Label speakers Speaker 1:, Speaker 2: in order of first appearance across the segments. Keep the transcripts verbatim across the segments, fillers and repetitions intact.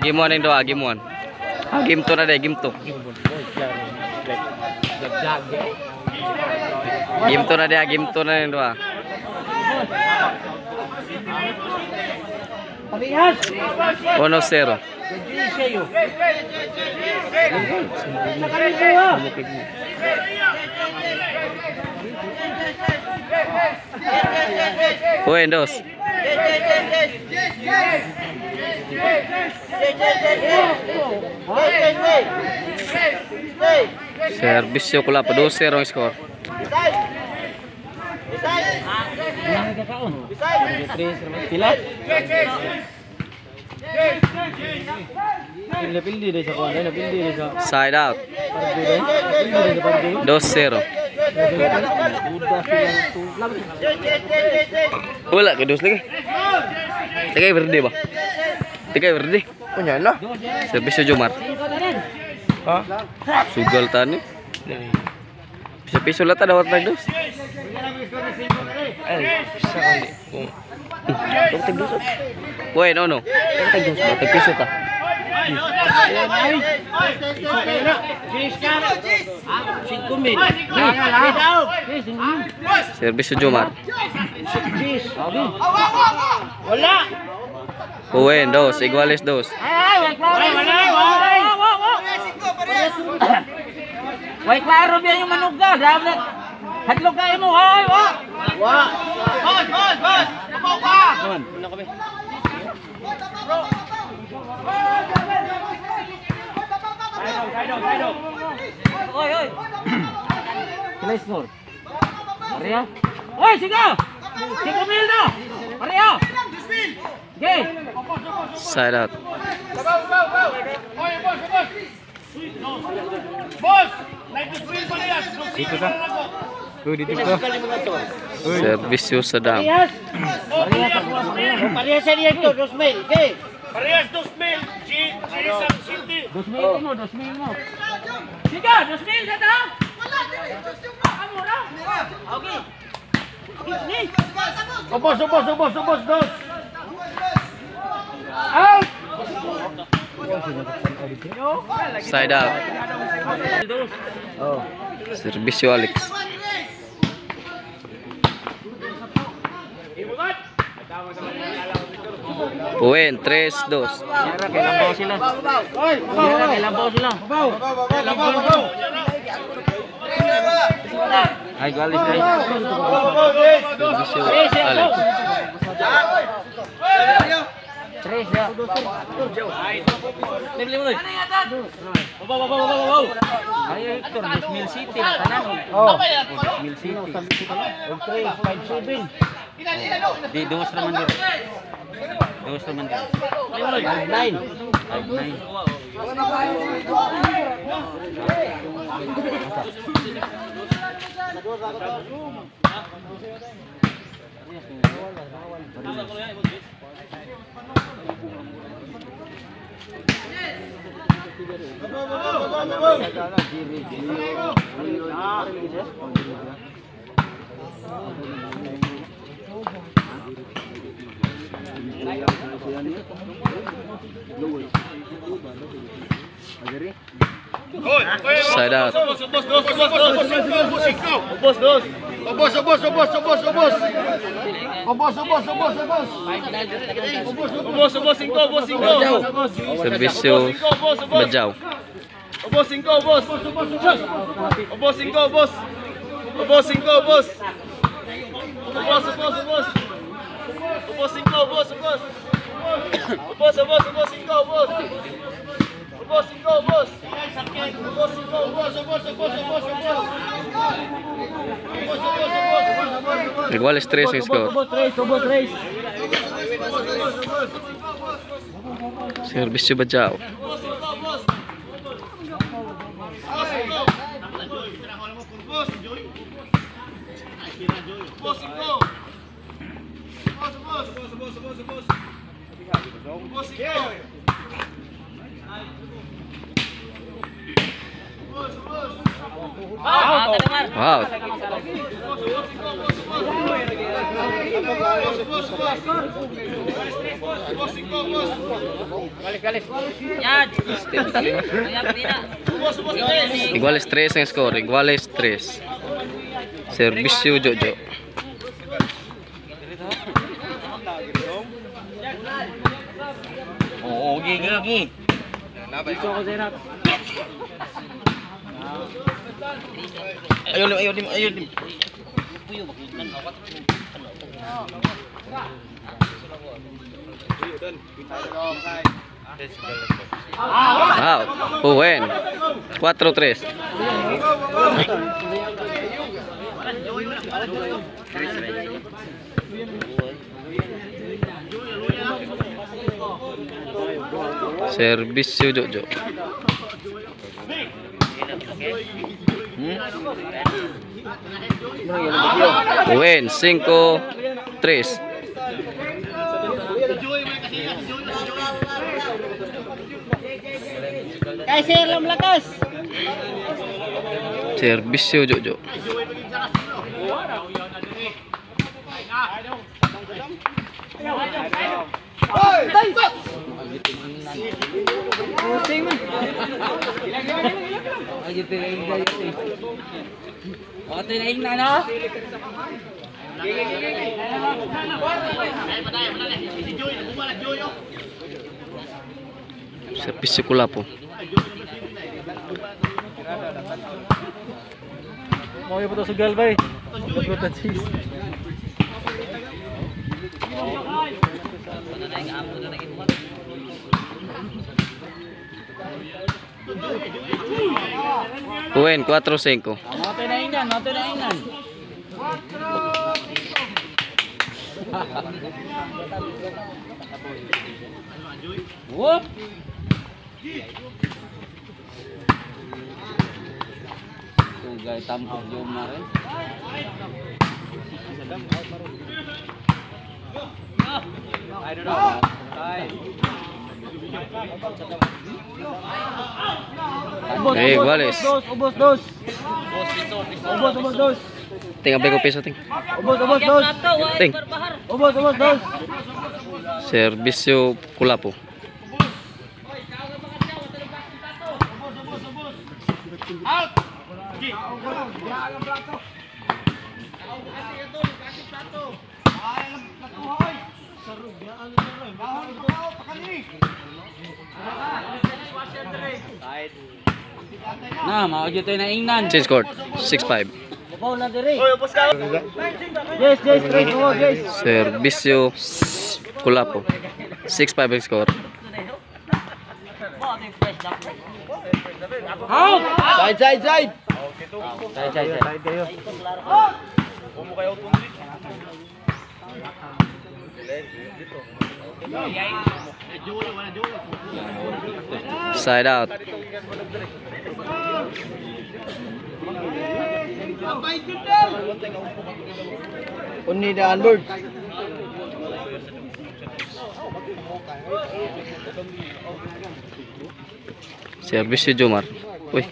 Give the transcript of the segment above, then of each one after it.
Speaker 1: Gimon yang doa, gimon. Ah, game to na deh, game to. Game to na deh, game to na yang doa. Uno cero. Buenos. Servisyo ko lang pa two zero ang score. Side out. two zero. Wala ke dos lagi. Tiga verde ba? Tiga verde.
Speaker 2: Punya lah.
Speaker 1: Servisyo Jomar.
Speaker 2: Ha?
Speaker 1: Sugal tani. Piso-piso lata dawat nag dos.
Speaker 2: Ay, bisa kali. Kung tigdos.
Speaker 1: Bueno, no.
Speaker 2: Tigdos ba piso ta?
Speaker 1: Servisyo Jomar.
Speaker 3: Wala.
Speaker 1: Buen, dos, iguales dos.
Speaker 3: Why klaro biya yung manuga, dapat hadlok kayo mo, ay, wa. Wa. Boss, boss, boss. Kapaw ka.
Speaker 2: Ano kami?
Speaker 3: Oy, oy. Sila score. Maria. Oy, sige. Sige mil na. Maria. Okay.
Speaker 1: Side out.
Speaker 3: Boss,
Speaker 2: Dito ka. Uy, dito ka.
Speaker 1: Servisyo sedang.
Speaker 3: Parehas sa niya ito, dos mil. Okay.
Speaker 4: Parehas dos mil. G Sam City.
Speaker 3: Dos mil mo, dos mil mo. Sige, dos mil sa ta. Kamu na. Okay. Ni.
Speaker 4: Ubos, ubos, ubos, ubos, dos.
Speaker 3: Out.
Speaker 1: Side out.
Speaker 2: Oh.
Speaker 1: Servisyo Alex. Buen, tres dos.
Speaker 3: Yara, kailan ba sila? Yara, kailan ba sila?
Speaker 1: Ay, galis ay. Servisyo Alex.
Speaker 3: Tres ya. Nibili mo. Babaw, babaw, babaw, babaw. Ayo Hector, dos mil City na tanan.
Speaker 2: Oh.
Speaker 3: dos mil City. Okay, five seven. Di dos naman dito. Dos naman dito. nine. five nine.
Speaker 1: Side out.
Speaker 4: Ubos, ubos, dos, ubos, dos, ubos, cinco. Ubos, dos. Ubos, ubos, ubos, ubos, ubos. Ubos, ubos, ubos, ubos. Ubos, ubos, cinco, ubos, cinco.
Speaker 1: Servisyo Bajaw.
Speaker 4: Ubos, cinco, ubos. Ubos, cinco, ubos. Ubos, cinco, ubos. Ubos, ubos, ubos. Ubos, cinco, ubos, ubos. Ubos, ubos, ubos, cinco, ubos. Ubos, cinco, ubos. Ubos, cinco, ubos, ubos, ubos, ubos, ubos.
Speaker 1: Iguales tres ang score.
Speaker 3: Ubos tres, ubos tres.
Speaker 1: Servisyo Bajaw.
Speaker 4: Ubos, cinco. Ubos, ubos, ubos, ubos, ubos. Ubos, cinco.
Speaker 1: Wow.
Speaker 4: Ubos, ubos. Ubos singko, ubos.
Speaker 2: Yan.
Speaker 4: Ubos, ubos, tres.
Speaker 1: Iguales tres ang score. Iguales tres. Servisyo Jojo.
Speaker 3: Oo, gigi, gigi.
Speaker 2: Ayun, ayun, ayun, ayun.
Speaker 1: Wow. Puwen. cuatro tres. Servisyo Jojo. Puwen cinco tres.
Speaker 2: Kaiser lam lakas.
Speaker 1: Servisyo Jojo.
Speaker 2: Pusing man. Ayo tiraing na yun. O tiraing na no.
Speaker 1: Servisyo Kulapo.
Speaker 2: Mau yung puto sugal ba eh. Pagkutan sis.
Speaker 1: Puwen cuatro cinco.
Speaker 2: Mga tinaingan, mga tinaingan. Whoop! Tugay tampok yung marin. I don't know.
Speaker 1: Eh, iguales.
Speaker 2: Dos, ubos, dos. Ubos, ubos, dos.
Speaker 1: Ting, abay ko piso, ting.
Speaker 2: Ubos, ubos, dos.
Speaker 1: Ting.
Speaker 2: Ubos, ubos, dos.
Speaker 1: Servisyo Kulapo.
Speaker 2: Nah, mau aja tayo na ingnan.
Speaker 1: Change court six five.
Speaker 2: Babaw na diri.
Speaker 4: Oy, ubos ka.
Speaker 2: Yes, yes, straight forward, yes.
Speaker 1: Servisyo Kulapo. six five ang score.
Speaker 2: Out!
Speaker 4: Side, side, side.
Speaker 2: Side, side, side. Kayo.
Speaker 4: Umo kayo tundi.
Speaker 1: Side out.
Speaker 4: Unni the onboard.
Speaker 1: Servisyo Jomar. Uy.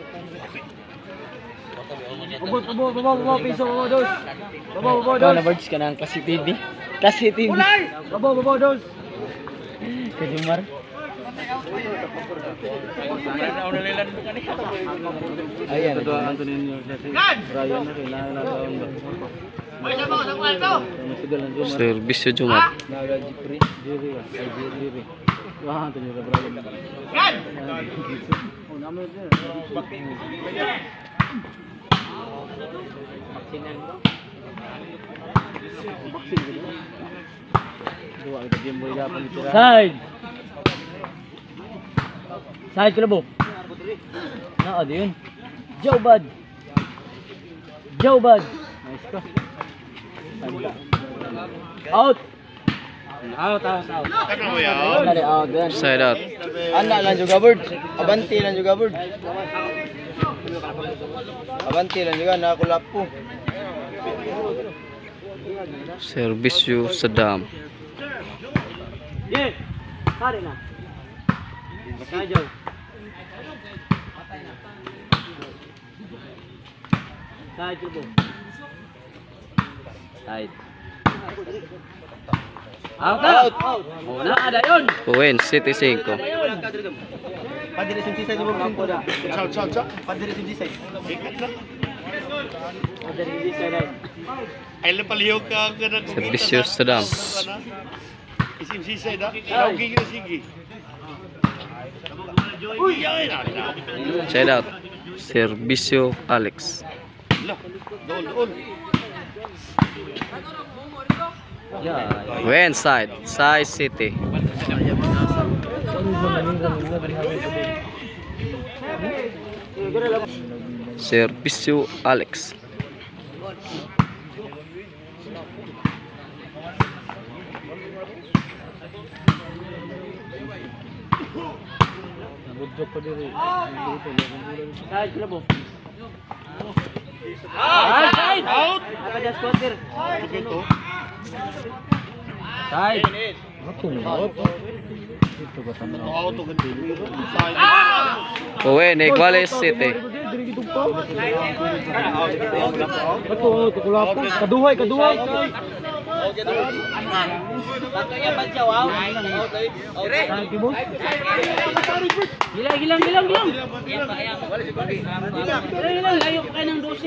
Speaker 2: Ubos, ubos, ubos, ubos, piso, ubos, dos. Ubos, ubos, dos.
Speaker 3: Birds ka ng Kasi T V. Kasi T V.
Speaker 2: Ubos, ubos, dos.
Speaker 3: Kajumar. Ayan, ito ang ito ninyo. Brian na kailangan na daw.
Speaker 1: Servisyo Jomar.
Speaker 3: Naga Jipri. Diri. Ay, diri. Wah, ito nyo Brian. Gan! Oh, namin din. Baksinan ko. Baksin ko. Dua ito game boy dapat ditira.
Speaker 2: Side. Side ka na, Bo. Naa, di yun. Joe Bud. Joe Bud.
Speaker 3: Nice ko.
Speaker 2: Out. Out, out, out.
Speaker 3: Nari out yan.
Speaker 1: Side out.
Speaker 4: Anda lang juga bird. Abanti lang juga bird. Abanti lang juga nakulap po.
Speaker 1: Servisyo Saddam.
Speaker 2: Yes. Pare na. Side, Joe. Side ka, Bo.
Speaker 3: Tight.
Speaker 2: Out na. Muna ada yun.
Speaker 1: Buwen, City five.
Speaker 4: Padiri sa G-side mo mo po da. Ciao, ciao, ciao. Padiri sa G-side.
Speaker 2: Ada di sana.
Speaker 4: Ay lang palihog ka ka na.
Speaker 1: Servisyo sedang.
Speaker 4: Isim G-side da. Lagi ka sige. Uy, ay na.
Speaker 1: Shout out. Servisyo Alex.
Speaker 4: Lah, dol, dol.
Speaker 2: Ya.
Speaker 1: Buwen side, side City. Servisyo Alex.
Speaker 2: Nabudjok pa diri. Side sila bo. Side, side.
Speaker 4: Out.
Speaker 2: Apa dia squatter?
Speaker 4: Ito.
Speaker 2: Side. Ako na. Ito ba tama?
Speaker 4: Out to ganti. Side.
Speaker 1: Buwen, Iguales City.
Speaker 2: Ito, tukulapon. Kaduhay, kaduhay. Gilang, gilang, gilang, gilang. Gilang, gilang, layo pa kayo ng dosi.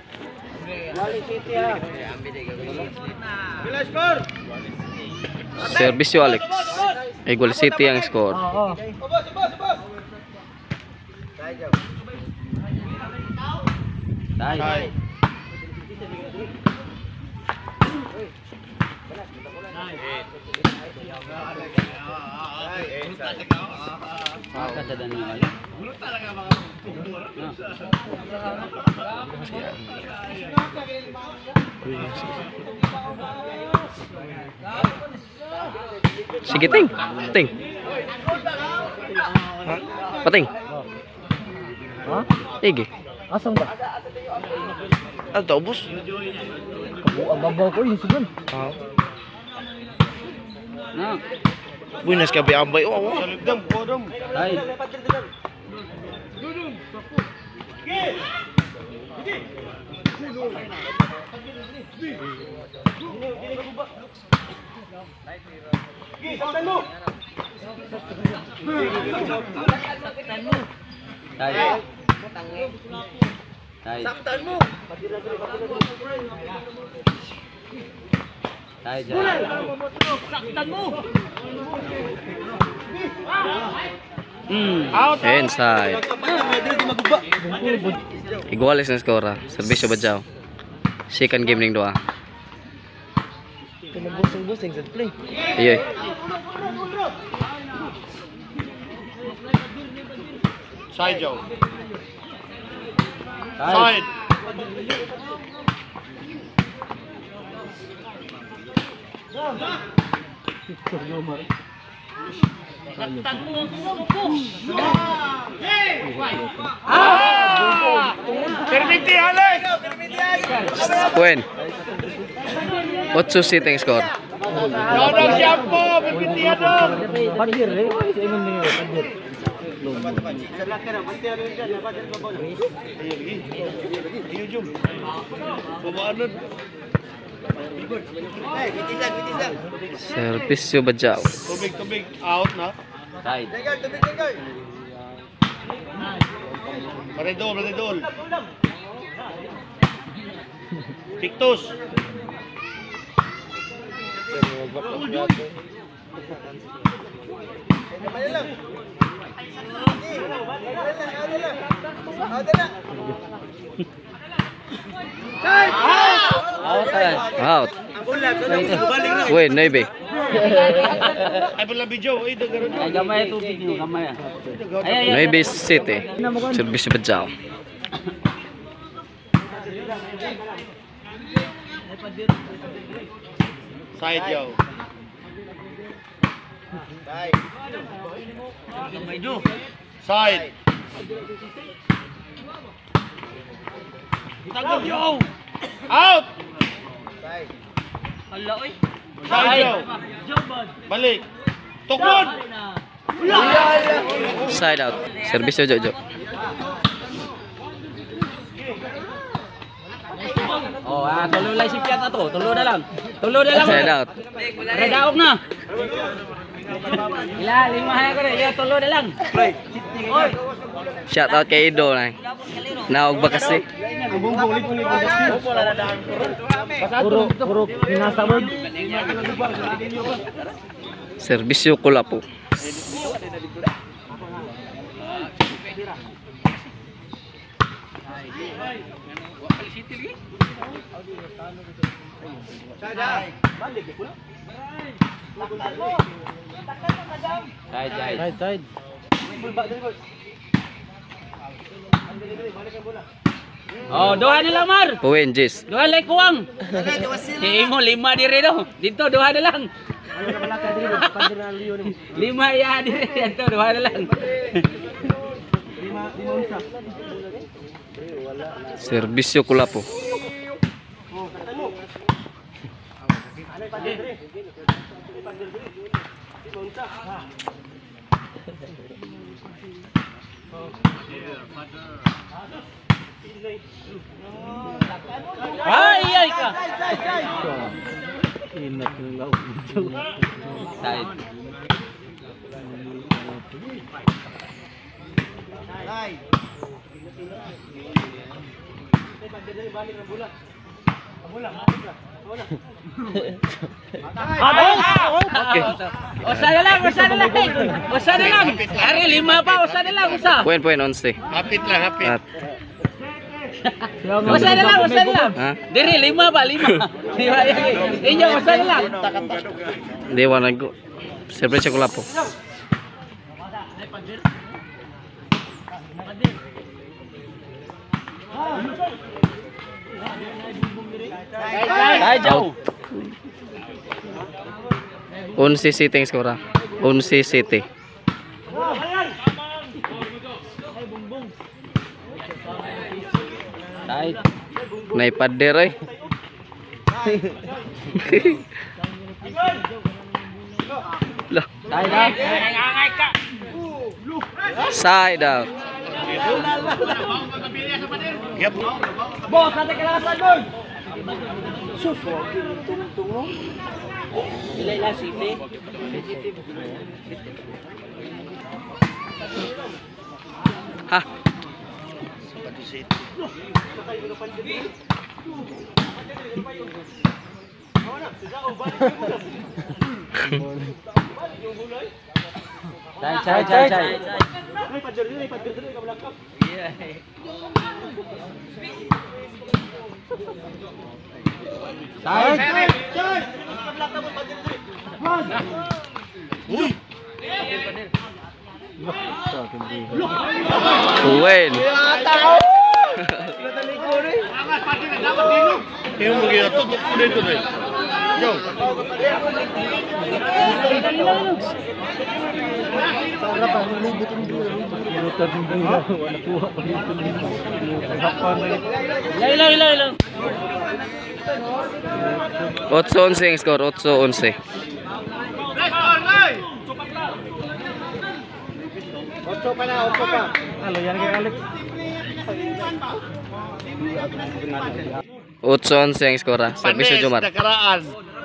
Speaker 1: Servisyo Alex. Iguales City ang score.
Speaker 2: Oo.
Speaker 4: Side.
Speaker 2: Kada na.
Speaker 1: Sige, ting. Ting. Pating.
Speaker 2: Ha?
Speaker 1: Igi.
Speaker 2: Asam ba?
Speaker 1: Ano to, bus?
Speaker 2: Kabuang babaw ko yun sigun. Na.
Speaker 1: Buenas ka ba ambay? Oh, oh.
Speaker 4: Salugdam, kodom.
Speaker 2: Ay. Ay. Ay. Saktan mo. Ay, saktan mo. Hmm.
Speaker 4: Out.
Speaker 1: Inside. Iguales na skora. Servisyo Badjao. Second game ning doa.
Speaker 2: Busing-busing sa play.
Speaker 1: Iyoy.
Speaker 4: Side, Joe.
Speaker 2: Ay.
Speaker 4: Side. Permiti, Alex!
Speaker 1: Buwen. Otso City ang score.
Speaker 4: Dodong siapa? Permiti, dong!
Speaker 2: Padir eh. Sa ingon niyo, padir.
Speaker 4: Ayo, jom. Pemaanan.
Speaker 1: Servisyo Badjao.
Speaker 4: Tubig, tubig. Out na.
Speaker 2: Side.
Speaker 4: Paredol, paredol. Pictus.
Speaker 1: Out. Buwen, Navy.
Speaker 4: Ay, pala video. Ay, dagaran.
Speaker 2: Ay, gamay tubig niyo, gamay. Ay, ay,
Speaker 1: Navy City. Servisyo Badjao.
Speaker 4: Side, yo. Side. Tagal, yo. Out.
Speaker 2: Hala, oy.
Speaker 4: Side, yo. Balik. Tukod.
Speaker 1: Side out. Servisyo Jojo.
Speaker 3: Oh, ah, tulo lang si Piat na to. Tulo na lang. Tulo na lang.
Speaker 1: Side out.
Speaker 3: Radaok na. Ila, lima haya ko rin. Ila, tulo na lang. Oy.
Speaker 1: Shout out kay Ido na. Naog ba kasi?
Speaker 2: Puro, puro pinasabog.
Speaker 1: Serbisyo Kulapo.
Speaker 3: Side, side.
Speaker 2: Side, side.
Speaker 3: Oh, duha na lang, Mar.
Speaker 1: Puwen, Jis.
Speaker 3: Duha lang kuwang. Si Imo, lima diri do. Dito, duha na lang. Lima ya diri. Dito, duha na lang.
Speaker 1: Serbisyo Kulapo.
Speaker 3: Ay, ay ka.
Speaker 2: Inat ng laog.
Speaker 3: Side.
Speaker 1: Okay.
Speaker 3: Usa na lang, usa na lang. Usa na lang. Ari lima pa, usa na lang, usa.
Speaker 1: Puwen, puwen, onse.
Speaker 4: Hapit lang, hapit.
Speaker 1: At,
Speaker 3: Usa na lang, usa na lang.
Speaker 1: ha?
Speaker 3: Diri lima ba, lima. Lima yan. Inyo usa na lang.
Speaker 1: Hindi, wanag ko. Serbisyo Kulapo.
Speaker 3: Ay, jaw.
Speaker 1: Onse City ang skora. Onse City.
Speaker 3: Side.
Speaker 1: Naipader ay. Lah,
Speaker 3: Side out.
Speaker 1: side out.
Speaker 3: Boss, ate kalasan doon. Ilay la city.
Speaker 1: Ha?
Speaker 3: Side, side, side, side. Side.
Speaker 1: Puwen.
Speaker 4: Yung mga tutok ko dito na. Yo.
Speaker 3: Ilay, ilay, ilay, ilay.
Speaker 1: Otso onse ang score. Otso onse.
Speaker 2: Halo, yan kay Alex.
Speaker 1: Otso onse ang score. Serbisyo Jomar.
Speaker 4: Nakaraan.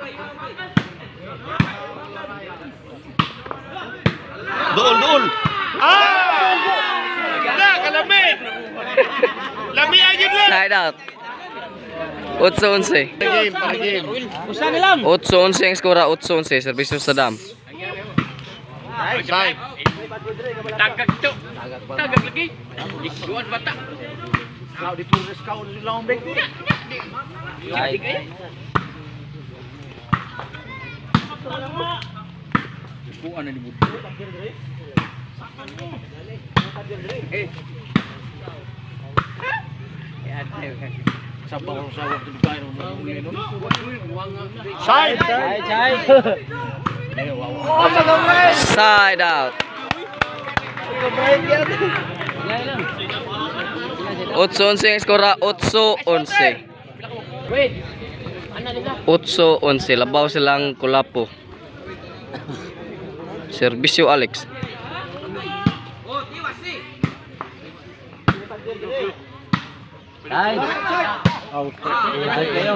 Speaker 4: Dool, dool. Ah! Na, kalamig. Lami agad lang.
Speaker 1: Side out. Otso onse.
Speaker 4: Game, para game.
Speaker 3: Usa na lang.
Speaker 1: Otso onse ang score. Otso onse. Serbisyo Saddam.
Speaker 4: Side.
Speaker 3: Tagag to. Tagag lagi. Ikuan bata. Kau di tulis kau di lombek. Side. Bukan na dibuto. Eh. Sabaw sa waktu di kayo
Speaker 4: Side.
Speaker 3: Side, side.
Speaker 1: Side out. Otso onse ang score. Otso onse.
Speaker 3: Wait. Ano nila?
Speaker 1: Otso onse. Labaw silang Kulapo. Serbisyo Alex.
Speaker 3: Side.
Speaker 2: Out. Side kayo.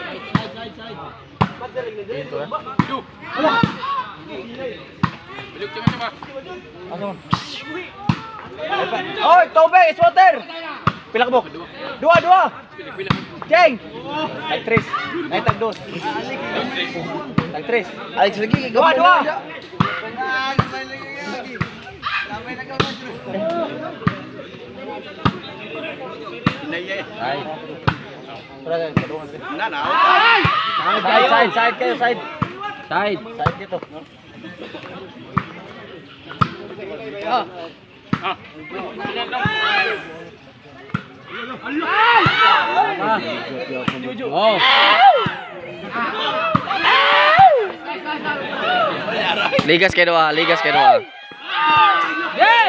Speaker 2: Oy, Tobe, is water. Pila ka bok? Dua, dua. Jeng. Tag tres. Nay tag dos. Tag tres.
Speaker 1: Alex lagi.
Speaker 2: Dua, dua. Ay. Side, side, side kayo, side. Side, side dito. Ah. Ah. Oh.
Speaker 1: Ligas kayo dua, ligas kayo dua.
Speaker 2: Yay!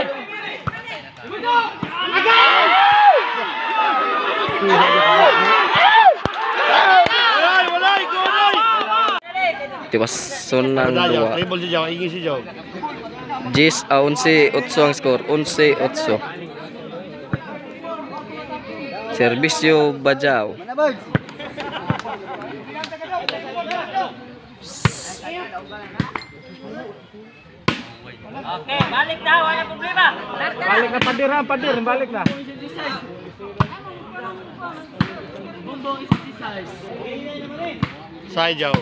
Speaker 1: Tiwas sunang dua.
Speaker 4: Table si Jaw, ingin si Jaw.
Speaker 1: Jis a onse otso ang score, onse otso. Servisyo Bajau.
Speaker 2: Okay, balik na, wala problema. Balik na padir ha, padir, balik na.
Speaker 4: Side Jaw.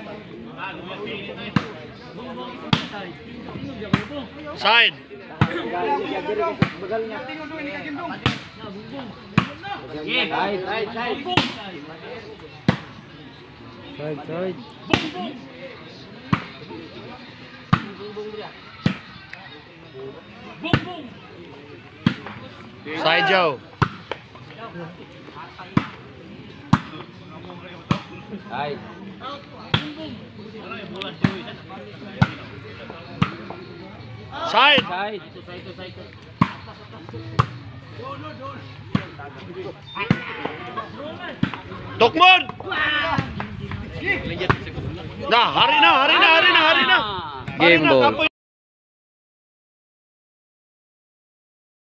Speaker 4: Side.
Speaker 2: Side, side, side. Side, side.
Speaker 4: Side Jaw.
Speaker 2: Side.
Speaker 4: Side.
Speaker 2: Side.
Speaker 4: Tokmon. Nah, hari na, hari na, hari na, hari na.
Speaker 1: Game ball.
Speaker 4: Kapoy